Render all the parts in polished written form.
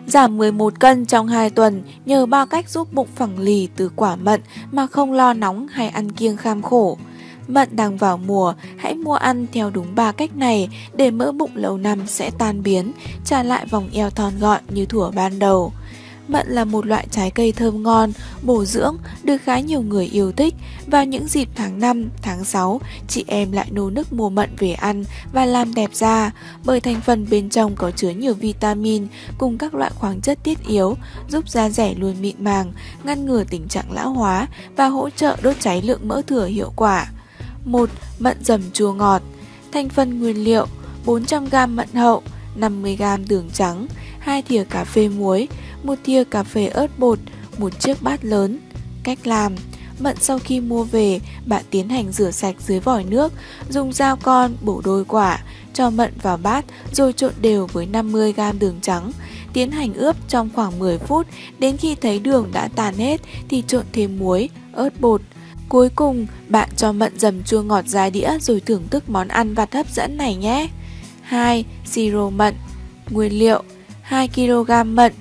Giảm 11 cân trong 2 tuần nhờ 3 cách giúp bụng phẳng lì từ quả mận mà không lo nóng hay ăn kiêng kham khổ. Mận đang vào mùa, hãy mua ăn theo đúng 3 cách này để mỡ bụng lâu năm sẽ tan biến, trả lại vòng eo thon gọn như thuở ban đầu. Mận là một loại trái cây thơm ngon, bổ dưỡng, được khá nhiều người yêu thích. Vào những dịp tháng 5, tháng 6, chị em lại nô nức mua mận về ăn và làm đẹp da, bởi thành phần bên trong có chứa nhiều vitamin cùng các loại khoáng chất thiết yếu, giúp da rẻ luôn mịn màng, ngăn ngừa tình trạng lão hóa và hỗ trợ đốt cháy lượng mỡ thừa hiệu quả. 1. Mận dầm chua ngọt. Thành phần nguyên liệu: 400g mận hậu, 50g đường trắng, 2 thìa cà phê muối, 1 thìa cà phê ớt bột, một chiếc bát lớn. Cách làm: mận sau khi mua về, bạn tiến hành rửa sạch dưới vòi nước, dùng dao con bổ đôi quả, cho mận vào bát rồi trộn đều với 50g đường trắng. Tiến hành ướp trong khoảng 10 phút, đến khi thấy đường đã tàn hết thì trộn thêm muối, ớt bột. Cuối cùng, bạn cho mận dầm chua ngọt ra đĩa rồi thưởng thức món ăn vặt hấp dẫn này nhé. 2. Siro mận. Nguyên liệu: 2kg mận,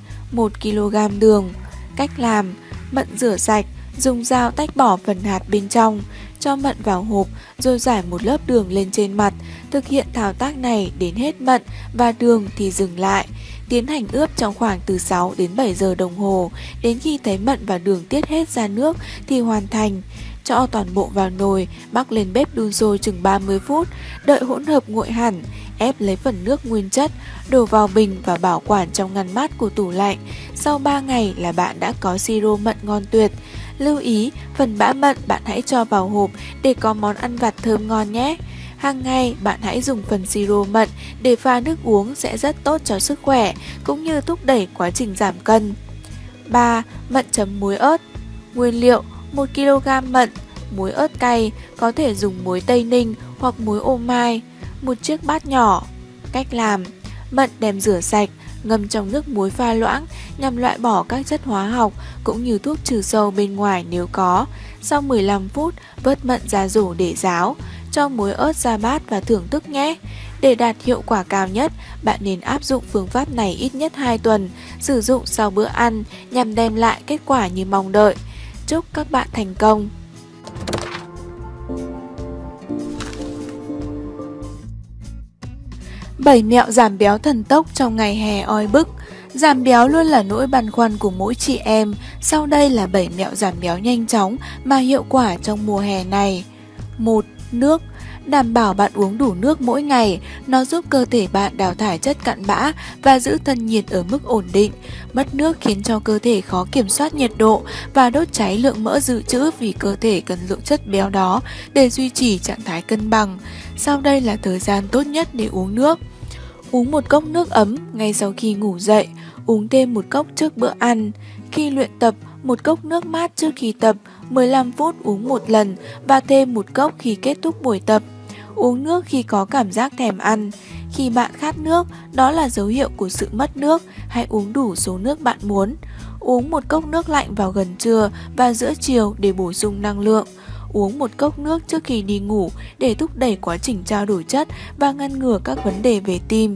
1kg đường. Cách làm: mận rửa sạch, dùng dao tách bỏ phần hạt bên trong, cho mận vào hộp rồi rải một lớp đường lên trên mặt. Thực hiện thao tác này đến hết mận và đường thì dừng lại. Tiến hành ướp trong khoảng từ 6 đến 7 giờ đồng hồ, đến khi thấy mận và đường tiết hết ra nước thì hoàn thành. Cho toàn bộ vào nồi, bắc lên bếp đun sôi chừng 30 phút, đợi hỗn hợp nguội hẳn, ép lấy phần nước nguyên chất, đổ vào bình và bảo quản trong ngăn mát của tủ lạnh. Sau 3 ngày là bạn đã có siro mận ngon tuyệt. Lưu ý, phần bã mận bạn hãy cho vào hộp để có món ăn vặt thơm ngon nhé. Hàng ngày bạn hãy dùng phần siro mận để pha nước uống sẽ rất tốt cho sức khỏe, cũng như thúc đẩy quá trình giảm cân. 3. Mận chấm muối ớt. Nguyên liệu: 1kg mận, muối ớt cay, có thể dùng muối Tây Ninh hoặc muối ô mai, một chiếc bát nhỏ. Cách làm: mận đem rửa sạch, ngâm trong nước muối pha loãng nhằm loại bỏ các chất hóa học cũng như thuốc trừ sâu bên ngoài nếu có. Sau 15 phút, vớt mận ra rổ để ráo, cho muối ớt ra bát và thưởng thức nhé. Để đạt hiệu quả cao nhất, bạn nên áp dụng phương pháp này ít nhất 2 tuần, sử dụng sau bữa ăn nhằm đem lại kết quả như mong đợi. Chúc các bạn thành công! 7 mẹo giảm béo thần tốc trong ngày hè oi bức. Giảm béo luôn là nỗi băn khoăn của mỗi chị em. Sau đây là 7 mẹo giảm béo nhanh chóng mà hiệu quả trong mùa hè này. 1. Nước. Đảm bảo bạn uống đủ nước mỗi ngày. Nó giúp cơ thể bạn đào thải chất cặn bã và giữ thân nhiệt ở mức ổn định. Mất nước khiến cho cơ thể khó kiểm soát nhiệt độ và đốt cháy lượng mỡ dự trữ, vì cơ thể cần lượng chất béo đó để duy trì trạng thái cân bằng. Sau đây là thời gian tốt nhất để uống nước. Uống 1 cốc nước ấm ngay sau khi ngủ dậy, uống thêm 1 cốc trước bữa ăn. Khi luyện tập, 1 cốc nước mát trước khi tập, 15 phút uống 1 lần và thêm 1 cốc khi kết thúc buổi tập. Uống nước khi có cảm giác thèm ăn. Khi bạn khát nước, đó là dấu hiệu của sự mất nước, hãy uống đủ số nước bạn muốn. Uống 1 cốc nước lạnh vào gần trưa và giữa chiều để bổ sung năng lượng. Uống 1 cốc nước trước khi đi ngủ để thúc đẩy quá trình trao đổi chất và ngăn ngừa các vấn đề về tim.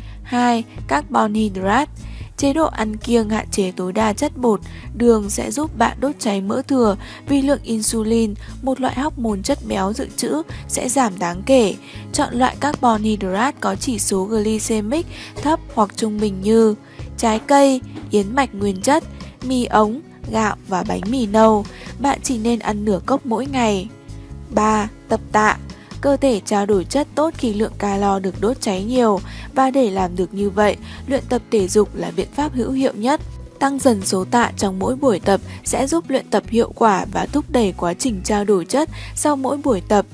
2. Carbon hydrate. Chế độ ăn kiêng hạn chế tối đa chất bột, đường sẽ giúp bạn đốt cháy mỡ thừa, vì lượng insulin, một loại hormone chất béo dự trữ, sẽ giảm đáng kể. Chọn loại carbon hydrate có chỉ số glycemic thấp hoặc trung bình như trái cây, yến mạch nguyên chất, mì ống, gạo và bánh mì nâu. Bạn chỉ nên ăn nửa cốc mỗi ngày. 3. Tập tạ. Cơ thể trao đổi chất tốt khi lượng calo được đốt cháy nhiều, và để làm được như vậy, luyện tập thể dục là biện pháp hữu hiệu nhất. Tăng dần số tạ trong mỗi buổi tập sẽ giúp luyện tập hiệu quả và thúc đẩy quá trình trao đổi chất sau mỗi buổi tập.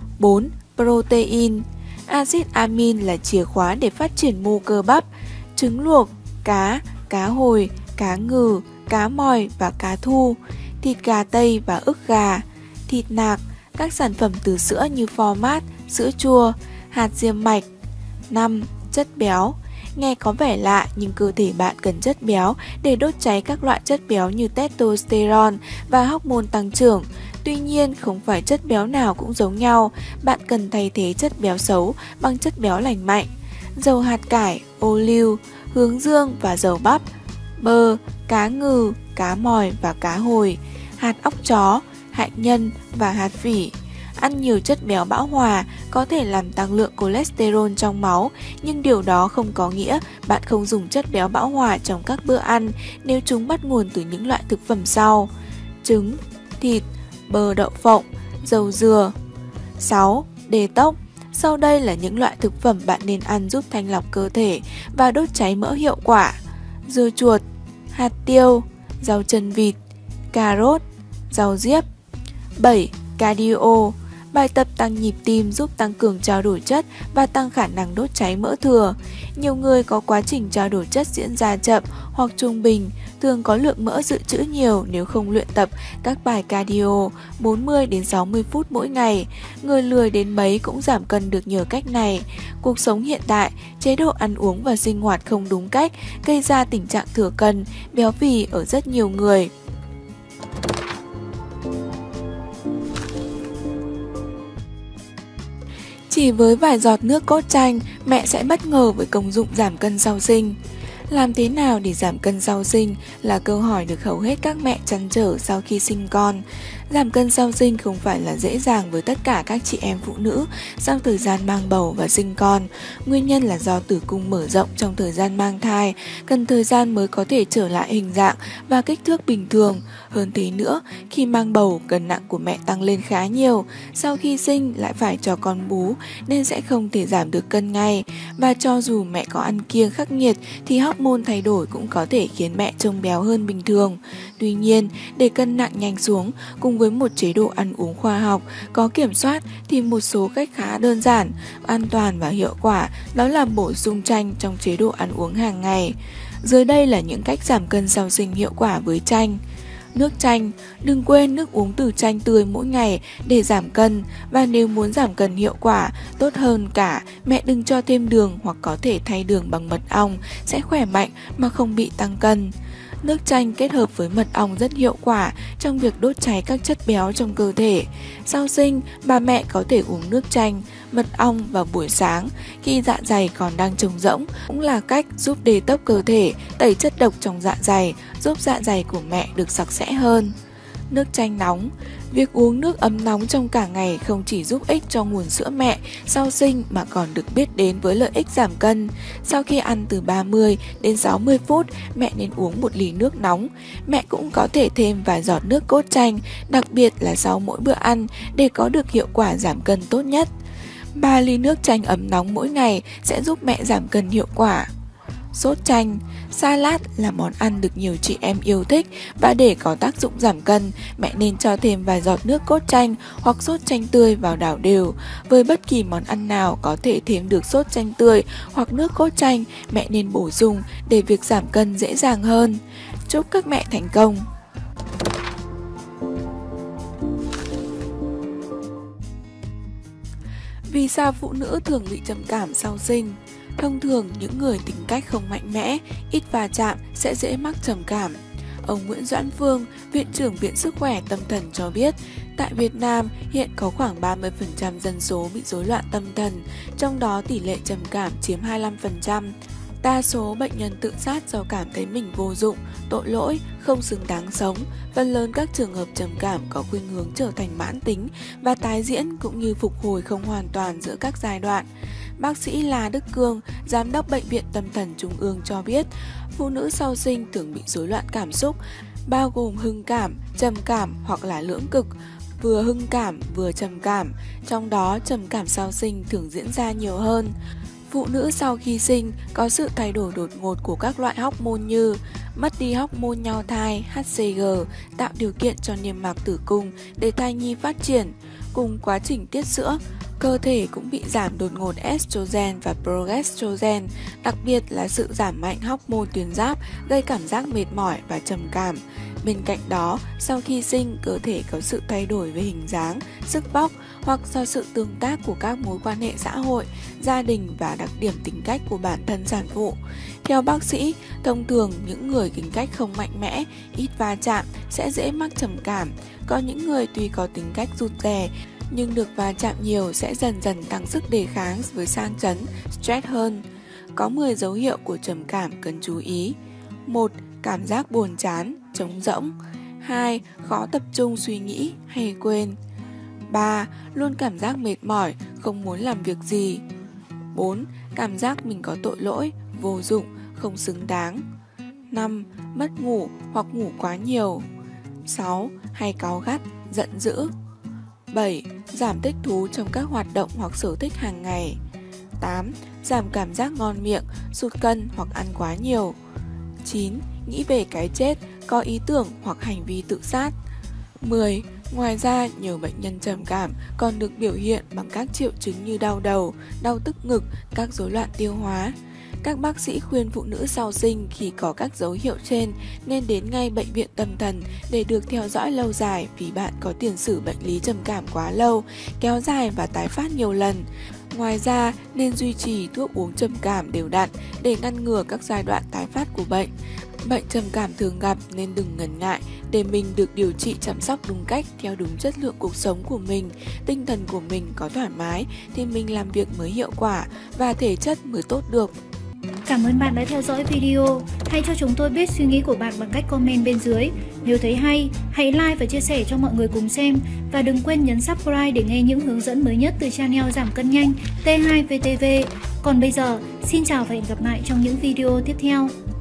4. Protein. Axit amin là chìa khóa để phát triển mô cơ bắp. Trứng luộc, cá, cá hồi, cá ngừ, cá mòi và cá thu, thịt gà tây và ức gà, thịt nạc, các sản phẩm từ sữa như phô mát, sữa chua, hạt diêm mạch. 5. Chất béo. Nghe có vẻ lạ nhưng cơ thể bạn cần chất béo để đốt cháy các loại chất béo như testosterone và hormone tăng trưởng. Tuy nhiên, không phải chất béo nào cũng giống nhau, bạn cần thay thế chất béo xấu bằng chất béo lành mạnh. Dầu hạt cải, ô liu, hướng dương và dầu bắp, bơ, cá ngừ, cá mòi và cá hồi, hạt óc chó, hạnh nhân và hạt phỉ. Ăn nhiều chất béo bão hòa có thể làm tăng lượng cholesterol trong máu, nhưng điều đó không có nghĩa bạn không dùng chất béo bão hòa trong các bữa ăn nếu chúng bắt nguồn từ những loại thực phẩm sau: trứng, thịt, bơ đậu phộng, dầu dừa. 6. Detox. Sau đây là những loại thực phẩm bạn nên ăn giúp thanh lọc cơ thể và đốt cháy mỡ hiệu quả: dưa chuột, hạt tiêu, rau chân vịt, cà rốt, rau diếp. 7. Cardio. Bài tập tăng nhịp tim giúp tăng cường trao đổi chất và tăng khả năng đốt cháy mỡ thừa. Nhiều người có quá trình trao đổi chất diễn ra chậm hoặc trung bình, thường có lượng mỡ dự trữ nhiều nếu không luyện tập các bài cardio 40 đến 60 phút mỗi ngày. Người lười đến mấy cũng giảm cân được nhờ cách này. Cuộc sống hiện tại, chế độ ăn uống và sinh hoạt không đúng cách gây ra tình trạng thừa cân, béo phì ở rất nhiều người. Chỉ với vài giọt nước cốt chanh, mẹ sẽ bất ngờ với công dụng giảm cân sau sinh. Làm thế nào để giảm cân sau sinh là câu hỏi được hầu hết các mẹ trăn trở sau khi sinh con. Giảm cân sau sinh không phải là dễ dàng với tất cả các chị em phụ nữ sau thời gian mang bầu và sinh con. Nguyên nhân là do tử cung mở rộng trong thời gian mang thai, cần thời gian mới có thể trở lại hình dạng và kích thước bình thường. Hơn thế nữa, khi mang bầu, cân nặng của mẹ tăng lên khá nhiều. Sau khi sinh lại phải cho con bú nên sẽ không thể giảm được cân ngay. Và cho dù mẹ có ăn kiêng khắc nghiệt thì hormone thay đổi cũng có thể khiến mẹ trông béo hơn bình thường. Tuy nhiên, để cân nặng nhanh xuống cùng với một chế độ ăn uống khoa học, có kiểm soát thì một số cách khá đơn giản, an toàn và hiệu quả đó là bổ sung chanh trong chế độ ăn uống hàng ngày. Dưới đây là những cách giảm cân sau sinh hiệu quả với chanh. Nước chanh. Đừng quên nước uống từ chanh tươi mỗi ngày để giảm cân, và nếu muốn giảm cân hiệu quả, tốt hơn cả, mẹ đừng cho thêm đường hoặc có thể thay đường bằng mật ong, sẽ khỏe mạnh mà không bị tăng cân. Nước chanh kết hợp với mật ong rất hiệu quả trong việc đốt cháy các chất béo trong cơ thể. Sau sinh, bà mẹ có thể uống nước chanh, mật ong vào buổi sáng khi dạ dày còn đang trống rỗng, cũng là cách giúp detox cơ thể, tẩy chất độc trong dạ dày, giúp dạ dày của mẹ được sạch sẽ hơn. Nước chanh nóng. Việc uống nước ấm nóng trong cả ngày không chỉ giúp ích cho nguồn sữa mẹ sau sinh mà còn được biết đến với lợi ích giảm cân. Sau khi ăn từ 30 đến 60 phút, mẹ nên uống 1 ly nước nóng. Mẹ cũng có thể thêm vài giọt nước cốt chanh, đặc biệt là sau mỗi bữa ăn để có được hiệu quả giảm cân tốt nhất. 3 ly nước chanh ấm nóng mỗi ngày sẽ giúp mẹ giảm cân hiệu quả. Sốt chanh. Salad là món ăn được nhiều chị em yêu thích, và để có tác dụng giảm cân, mẹ nên cho thêm vài giọt nước cốt chanh hoặc sốt chanh tươi vào đảo đều. Với bất kỳ món ăn nào có thể thêm được sốt chanh tươi hoặc nước cốt chanh, mẹ nên bổ sung để việc giảm cân dễ dàng hơn. Chúc các mẹ thành công! Vì sao phụ nữ thường bị trầm cảm sau sinh? Thông thường, những người tính cách không mạnh mẽ, ít va chạm sẽ dễ mắc trầm cảm. Ông Nguyễn Doãn Phương, Viện trưởng Viện Sức khỏe Tâm thần cho biết, tại Việt Nam hiện có khoảng 30% dân số bị rối loạn tâm thần, trong đó tỷ lệ trầm cảm chiếm 25%. Đa số bệnh nhân tự sát do cảm thấy mình vô dụng, tội lỗi, không xứng đáng sống. Phần lớn các trường hợp trầm cảm có khuynh hướng trở thành mãn tính và tái diễn, cũng như phục hồi không hoàn toàn giữa các giai đoạn. Bác sĩ La Đức Cương, Giám đốc Bệnh viện Tâm thần Trung ương cho biết, phụ nữ sau sinh thường bị rối loạn cảm xúc, bao gồm hưng cảm, trầm cảm hoặc là lưỡng cực, vừa hưng cảm vừa trầm cảm, trong đó trầm cảm sau sinh thường diễn ra nhiều hơn. Phụ nữ sau khi sinh có sự thay đổi đột ngột của các loại hormone như mất đi hormone nho thai HCG, tạo điều kiện cho niêm mạc tử cung để thai nhi phát triển. Cùng quá trình tiết sữa, cơ thể cũng bị giảm đột ngột estrogen và progesterone, đặc biệt là sự giảm mạnh hormone tuyến giáp gây cảm giác mệt mỏi và trầm cảm. Bên cạnh đó, sau khi sinh, cơ thể có sự thay đổi về hình dáng, sức vóc hoặc do sự tương tác của các mối quan hệ xã hội, gia đình và đặc điểm tính cách của bản thân sản phụ. Theo bác sĩ, thông thường những người tính cách không mạnh mẽ, ít va chạm sẽ dễ mắc trầm cảm. Có những người tuy có tính cách rụt rè nhưng được va chạm nhiều sẽ dần dần tăng sức đề kháng với sang chấn, stress hơn. Có 10 dấu hiệu của trầm cảm cần chú ý. 1. cảm giác buồn chán, trống rỗng. 2. Khó tập trung suy nghĩ hay quên. 3. Luôn cảm giác mệt mỏi, không muốn làm việc gì. 4. Cảm giác mình có tội lỗi, vô dụng, không xứng đáng. 5. Mất ngủ hoặc ngủ quá nhiều. 6. Hay cáu gắt, giận dữ. 7. Giảm thích thú trong các hoạt động hoặc sở thích hàng ngày. 8. Giảm cảm giác ngon miệng, sụt cân hoặc ăn quá nhiều. 9. Nghĩ về cái chết, có ý tưởng hoặc hành vi tự sát. 10. Ngoài ra, nhiều bệnh nhân trầm cảm còn được biểu hiện bằng các triệu chứng như đau đầu, đau tức ngực, các rối loạn tiêu hóa. Các bác sĩ khuyên phụ nữ sau sinh khi có các dấu hiệu trên nên đến ngay bệnh viện tâm thần để được theo dõi lâu dài vì bạn có tiền sử bệnh lý trầm cảm quá lâu, kéo dài và tái phát nhiều lần. Ngoài ra, nên duy trì thuốc uống trầm cảm đều đặn để ngăn ngừa các giai đoạn tái phát của bệnh. Bệnh trầm cảm thường gặp nên đừng ngần ngại để mình được điều trị chăm sóc đúng cách theo đúng chất lượng cuộc sống của mình. Tinh thần của mình có thoải mái thì mình làm việc mới hiệu quả và thể chất mới tốt được. Cảm ơn bạn đã theo dõi video. Hãy cho chúng tôi biết suy nghĩ của bạn bằng cách comment bên dưới. Nếu thấy hay, hãy like và chia sẻ cho mọi người cùng xem. Và đừng quên nhấn subscribe để nghe những hướng dẫn mới nhất từ channel giảm cân nhanh T2VTV. Còn bây giờ, xin chào và hẹn gặp lại trong những video tiếp theo.